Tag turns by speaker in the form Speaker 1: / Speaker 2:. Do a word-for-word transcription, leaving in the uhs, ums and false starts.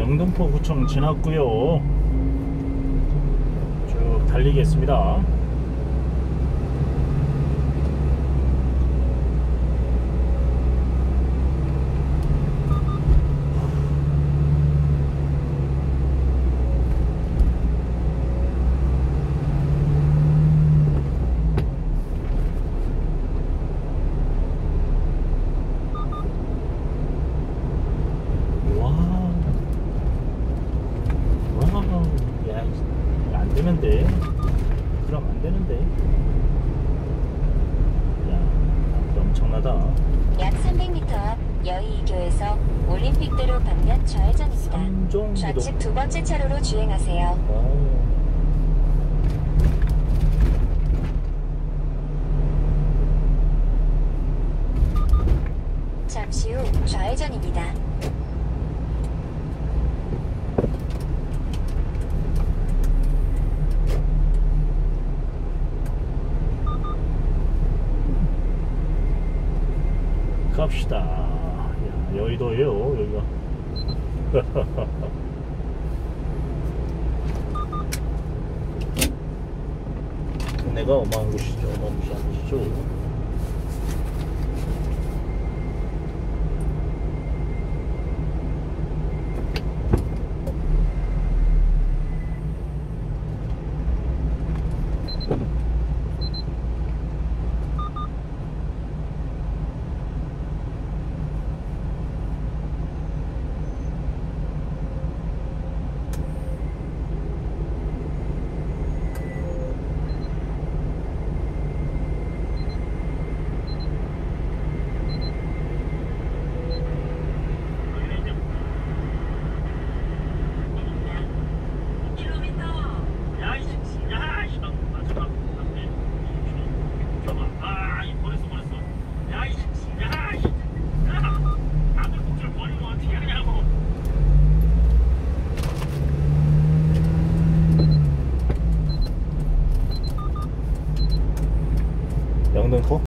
Speaker 1: 영등포구청 지났고요. 쭉 달리겠습니다. 안되는데 그럼 안되는데 야 엄청나다.
Speaker 2: 약 삼백 미터 앞 여의 이 교에서 올림픽대로 방면 좌회전입니다.
Speaker 1: 삼종이동.
Speaker 2: 좌측 두 번째 차로로 주행하세요.
Speaker 1: 오.
Speaker 2: 잠시 후 좌회전입니다.
Speaker 1: 갑시다. 야, 여의도예요 여기가. 동네가 어마한 곳이죠. 어마무시한 곳이죠. 영등포?